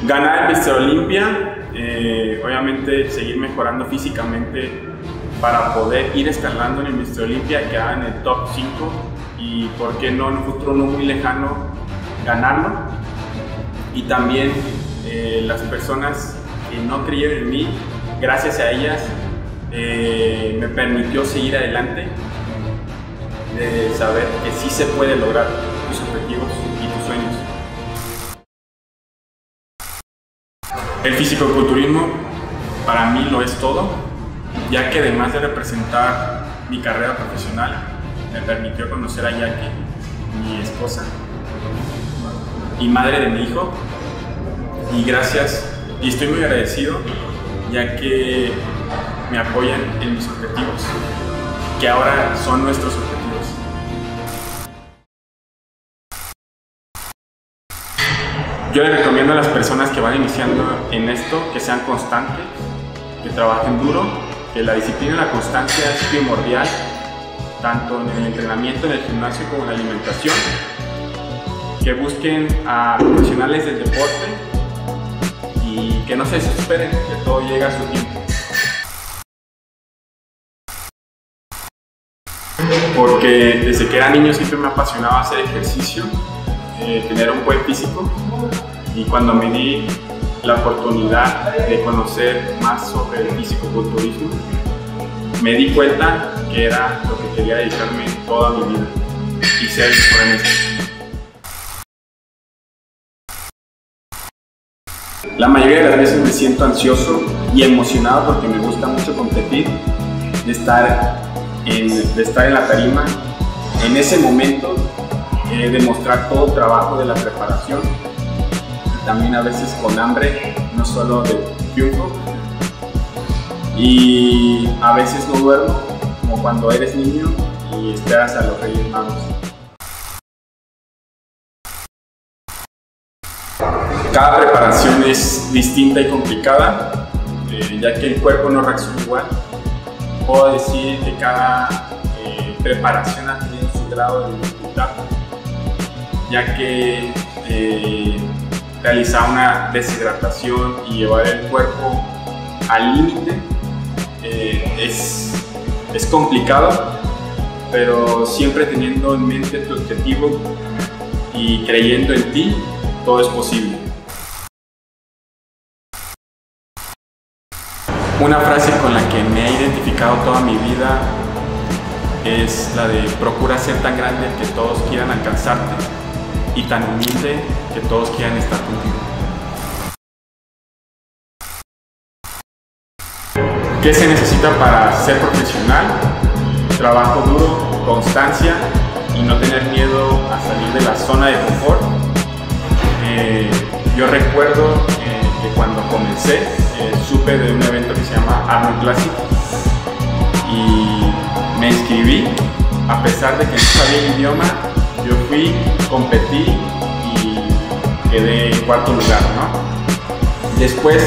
Ganar el Mr. Olympia, obviamente seguir mejorando físicamente para poder ir escalando en el Mr. Olympia, quedar en el top 5 y, por qué no, en un futuro no muy lejano, ganarlo. Y también las personas que no creyeron en mí, gracias a ellas me permitió seguir adelante, de saber que sí se puede lograr tus objetivos y tus sueños. El fisicoculturismo para mí lo es todo, ya que además de representar mi carrera profesional, me permitió conocer a Jackie, mi esposa y madre de mi hijo, y gracias, y estoy muy agradecido, ya que me apoyan en mis objetivos, que ahora son nuestros objetivos. Yo les recomiendo a las personas que van iniciando en esto que sean constantes, que trabajen duro, que la disciplina y la constancia es primordial, tanto en el entrenamiento, en el gimnasio como en la alimentación, que busquen a profesionales del deporte y que no se desesperen, que todo llega a su tiempo. Porque desde que era niño siempre me apasionaba hacer ejercicio, tener un buen físico, y cuando me di la oportunidad de conocer más sobre el fisicoculturismo, me di cuenta que era lo que quería dedicarme toda mi vida y ser mejor en esto. La mayoría de las veces me siento ansioso y emocionado porque me gusta mucho competir, de estar en la tarima, en ese momento, demostrar todo el trabajo de la preparación, y también a veces con hambre, no solo de triunfo, y a veces no duermo, como cuando eres niño y esperas a los Reyes Magos. Cada preparación es distinta y complicada, ya que el cuerpo no reacciona igual. Puedo decir que cada preparación ha tenido su grado de dificultad, ya que realizar una deshidratación y llevar el cuerpo al límite es complicado, pero siempre teniendo en mente tu objetivo y creyendo en ti, todo es posible. Una frase con la que me he identificado toda mi vida es la de: procura ser tan grande que todos quieran alcanzarte y tan humilde que todos quieran estar contigo. ¿Qué se necesita para ser profesional? Trabajo duro, constancia y no tener miedo a salir de la zona de confort. Yo recuerdo que cuando comencé supe de un evento que se llama Arnold Classic y me inscribí, a pesar de que no sabía el idioma. Yo fui, competí y quedé en cuarto lugar, ¿no? Después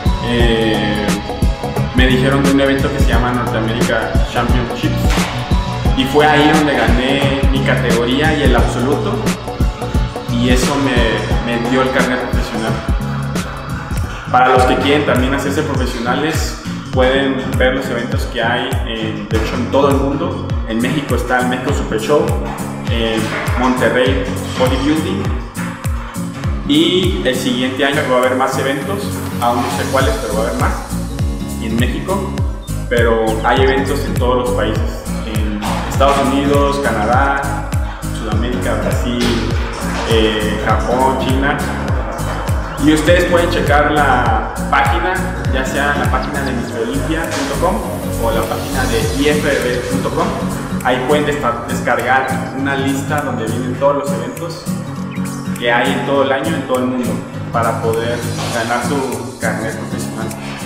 me dijeron de un evento que se llama North America Championships y fue ahí donde gané mi categoría y el absoluto, y eso me dio el carnet profesional. Para los que quieren también hacerse profesionales, pueden ver los eventos que hay, de hecho, en todo el mundo. En México está el México Super Show, en Monterrey Bodybuilding, y el siguiente año va a haber más eventos, aún no sé cuáles, pero va a haber más en México, pero hay eventos en todos los países, en Estados Unidos, Canadá, Sudamérica, Brasil, Japón, China. Y ustedes pueden checar la página, ya sea la página de MrOlympia.com o la página de ifbb.com. Ahí pueden descargar una lista donde vienen todos los eventos que hay en todo el año, en todo el mundo, para poder ganar su carnet profesional.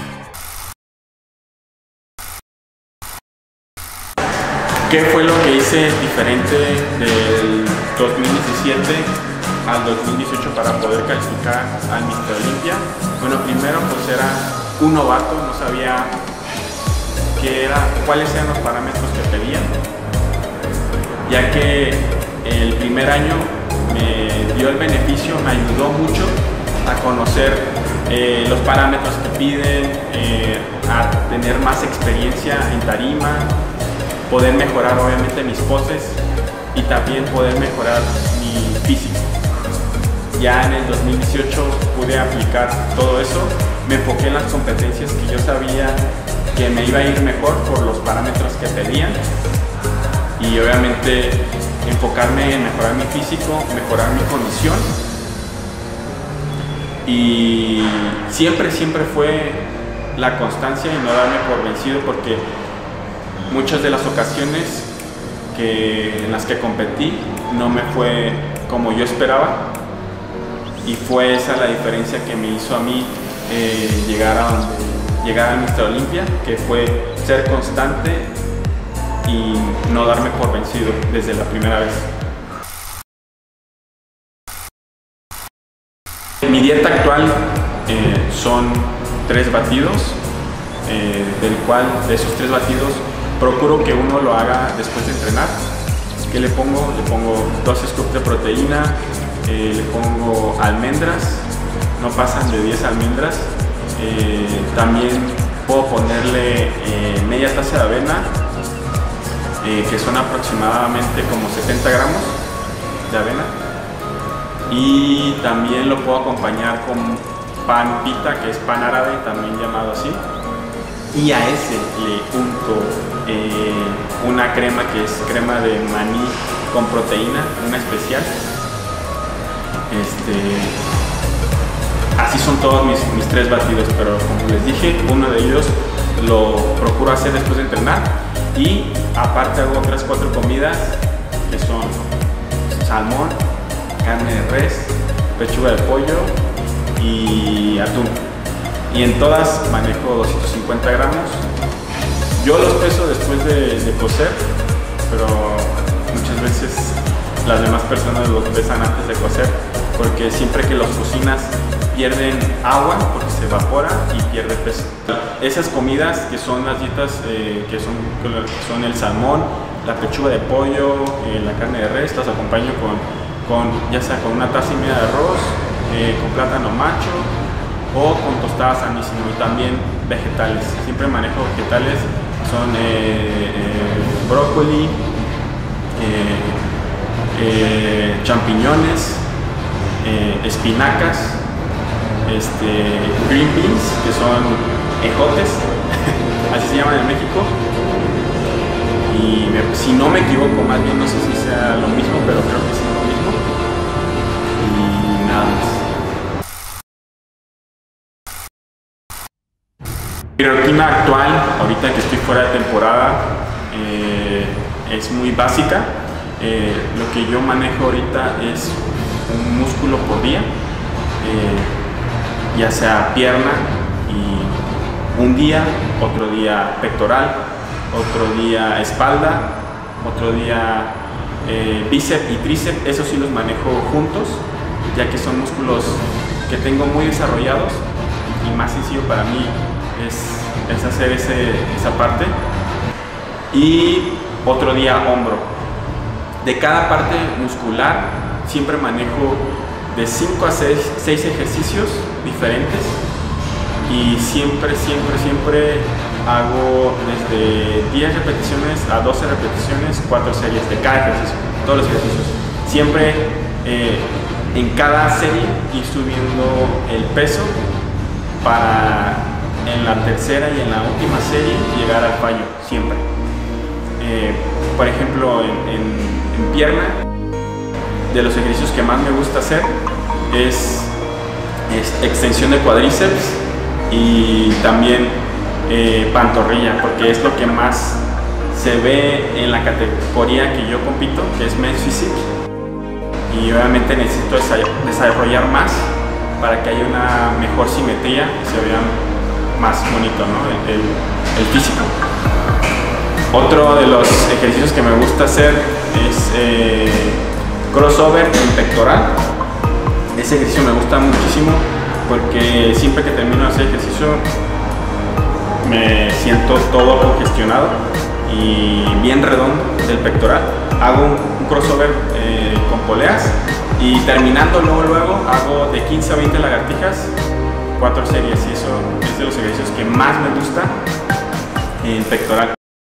¿Qué fue lo que hice diferente del 2017 al 2018 para poder calificar al Mr. Olympia? Bueno, primero pues era un novato, no sabía cuáles eran los parámetros que pedían, ya que el primer año me dio el beneficio, me ayudó mucho a conocer los parámetros que piden, a tener más experiencia en tarima, poder mejorar obviamente mis poses y también poder mejorar mi físico. Ya en el 2018 pude aplicar todo eso, me enfoqué en las competencias que yo sabía que me iba a ir mejor por los parámetros que pedían y obviamente enfocarme en mejorar mi físico, mejorar mi condición, y siempre fue la constancia y no darme por vencido, porque muchas de las ocasiones en las que competí no me fue como yo esperaba, y fue esa la diferencia que me hizo a mí llegar a Mr. Olympia, que fue ser constante y no darme por vencido desde la primera vez. Mi dieta actual son 3 batidos, del cual de esos 3 batidos procuro que uno lo haga después de entrenar. ¿Qué le pongo? Le pongo 2 scoops de proteína, le pongo almendras, no pasan de 10 almendras. También puedo ponerle media taza de avena, que son aproximadamente como 70 gramos de avena, y también lo puedo acompañar con pan pita, que es pan árabe también llamado así, y a ese le unto una crema que es crema de maní con proteína, una especial. Así son todos mis 3 batidos, pero como les dije, uno de ellos lo procuro hacer después de entrenar, y aparte hago otras 4 comidas que son salmón, carne de res, pechuga de pollo y atún, y en todas manejo 250 gramos. Yo los peso después de cocer, pero muchas veces las demás personas los pesan antes de cocer, porque siempre que los cocinas pierden agua porque se evapora y pierde peso. Esas comidas que son las dietas que son el salmón, la pechuga de pollo, la carne de res, las acompaño ya sea con una taza y media de arroz, con plátano macho o con tostadas San Isidro, y también vegetales. Siempre manejo vegetales, son brócoli, champiñones, espinacas, green beans, que son ejotes, así se llaman en México, y si no me equivoco, más bien no sé si sea lo mismo, pero creo que sí es lo mismo, y nada más. Mi rutina actual, ahorita que estoy fuera de temporada, es muy básica. Lo que yo manejo ahorita es un músculo por día, ya sea pierna, y un día, otro día pectoral, otro día espalda, otro día bíceps y tríceps. Esos sí los manejo juntos, ya que son músculos que tengo muy desarrollados, y más sencillo para mí es hacer esa parte. Y otro día hombro. De cada parte muscular siempre manejo de 5 a 6 ejercicios diferentes, y siempre hago desde 10 repeticiones a 12 repeticiones, 4 series de cada ejercicio, todos los ejercicios. Siempre en cada serie ir subiendo el peso para en la tercera y en la última serie llegar al fallo, siempre. Por ejemplo, en pierna, de los ejercicios que más me gusta hacer es extensión de cuádriceps y también pantorrilla, porque es lo que más se ve en la categoría que yo compito, que es Men's Physique, y obviamente necesito desarrollar más para que haya una mejor simetría y se vea más bonito, ¿no? el físico. Otro de los ejercicios que me gusta hacer es crossover en pectoral. Ese ejercicio me gusta muchísimo porque siempre que termino de hacer ejercicio me siento todo congestionado y bien redondo del pectoral. Hago un crossover con poleas Y terminando luego hago de 15 a 20 lagartijas, 4 series, y eso es de los ejercicios que más me gusta en pectoral.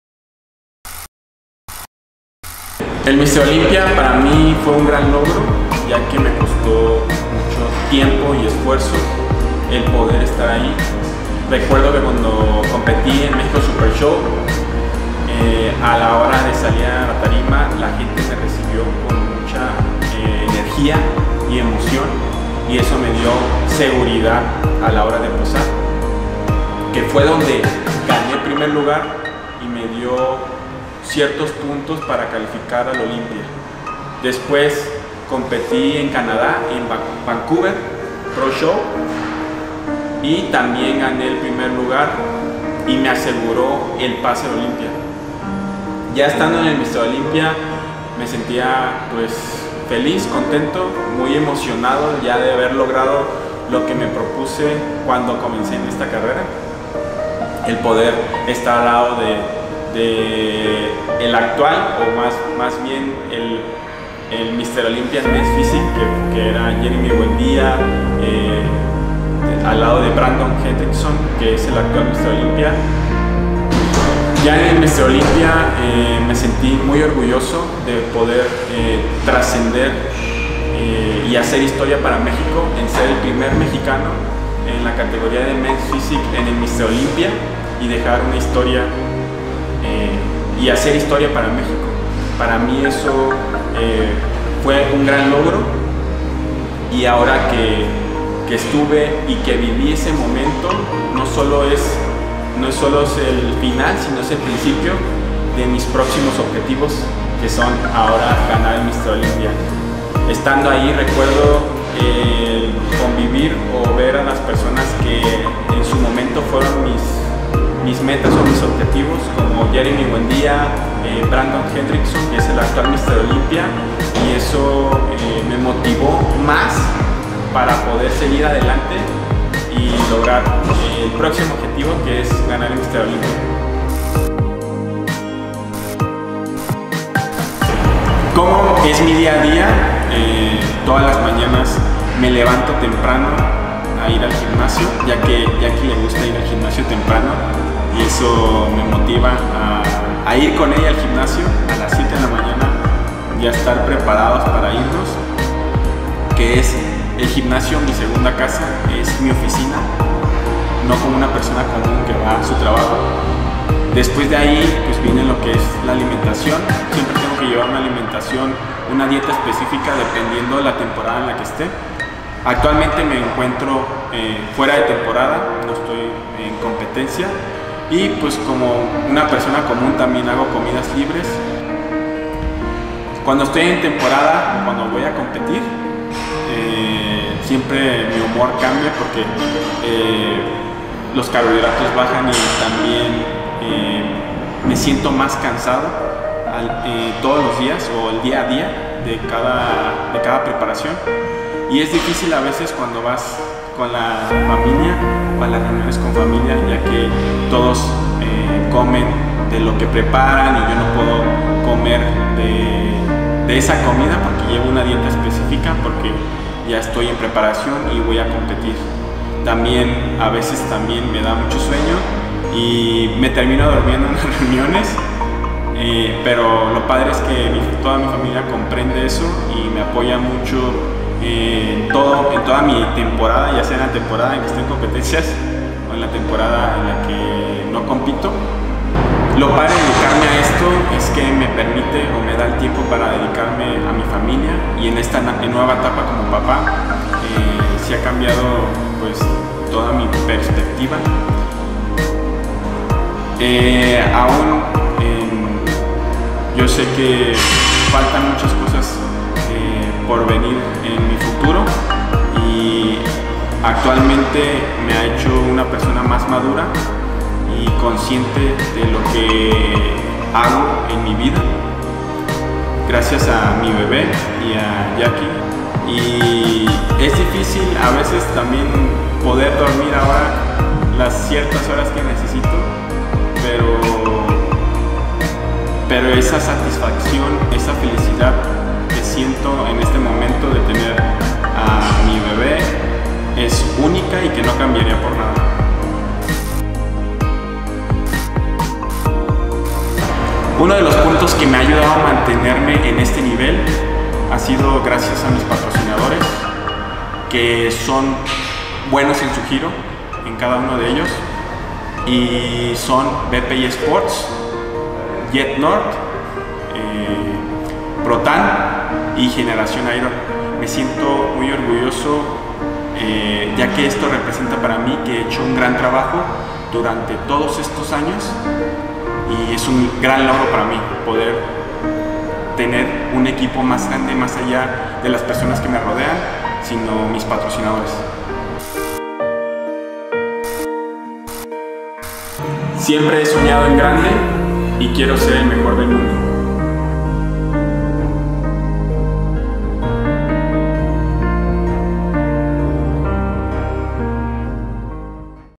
El Mr. Olympia para mí fue un gran logro, ya que me costó mucho tiempo y esfuerzo el poder estar ahí. Recuerdo que cuando competí en México Super Show, a la hora de salir a la tarima, la gente me recibió con mucha energía y emoción, y eso me dio seguridad a la hora de posar, que fue donde gané el primer lugar y me dio ciertos puntos para calificar al Olympia. Después competí en Canadá, en Vancouver Pro Show, y también gané el primer lugar y me aseguró el pase al Olympia. Ya estando en el Mr. Olympia me sentía pues feliz, contento, muy emocionado ya de haber logrado lo que me propuse cuando comencé en esta carrera, el poder estar al lado de el actual, o más bien el Mr. Olympia Men's Physique, que era Jeremy Buendía, al lado de Brandon Hendrickson, que es el actual Mr. Olympia. Ya en el Mr. Olympia me sentí muy orgulloso de poder trascender y hacer historia para México, en ser el primer mexicano en la categoría de Men's Physique en el Mr. Olympia, y dejar una historia y hacer historia para México. Para mí eso fue un gran logro, y ahora que estuve y que viví ese momento, no solo es el final, sino es el principio de mis próximos objetivos, que son ahora ganar el Mr. Olympia. Estando ahí recuerdo convivir o ver a las personas que en su momento fueron mis metas o mis objetivos, como Jeremy Buendía, Brandon Hendrickson, que es el actual Mr. Olympia, y eso me motivó más para poder seguir adelante y lograr el próximo objetivo, que es ganar el Mr. Olympia. ¿Cómo es mi día a día? Todas las mañanas me levanto temprano a ir al gimnasio, ya que le gusta ir al gimnasio temprano, y eso me motiva a ir con ella al gimnasio a las 7 de la mañana, ya estar preparados para irnos, que es el gimnasio, mi segunda casa, es mi oficina, no como una persona común que va a su trabajo. Después de ahí pues viene lo que es la alimentación. Siempre tengo que llevar una alimentación, una dieta específica dependiendo de la temporada en la que esté. Actualmente me encuentro fuera de temporada, no estoy en competencia, y pues como una persona común también hago comidas libres. Cuando estoy en temporada o cuando voy a competir, siempre mi humor cambia, porque los carbohidratos bajan y también me siento más cansado todos los días o el día a día de cada preparación, y es difícil a veces cuando vas con la familia o a las reuniones con familia, ya que todos comen de lo que preparan y yo no puedo comer de esa comida porque llevo una dieta específica, porque ya estoy en preparación y voy a competir. También a veces también me da mucho sueño y me termino durmiendo en las reuniones, pero lo padre es que toda mi familia comprende eso y me apoya mucho en toda mi temporada, ya sea en la temporada en que estoy en competencias o en la temporada en la que no compito. Lo padre de dedicarme a esto es que me permite o me da el tiempo para dedicarme a mi familia, y en esta nueva etapa como papá sí ha cambiado pues toda mi perspectiva. Yo sé que faltan muchas cosas por venir en mi futuro, y actualmente me ha hecho una persona más madura y consciente de lo que hago en mi vida, gracias a mi bebé y a Jackie. Y es difícil a veces también poder dormir ahora las ciertas horas que necesito, pero esa satisfacción, esa felicidad que siento en este momento de tener a mi bebé es única y que no cambiaría por nada. Uno de los puntos que me ha ayudado a mantenerme en este nivel ha sido gracias a mis patrocinadores, que son buenos en su giro, en cada uno de ellos, y son BPI Sports, Jet North, Protan y Generación Iron. Me siento muy orgulloso, ya que esto representa para mí que he hecho un gran trabajo durante todos estos años, y es un gran logro para mí poder tener un equipo más grande, más allá de las personas que me rodean, sino mis patrocinadores. Siempre he soñado en grande y quiero ser el mejor del mundo.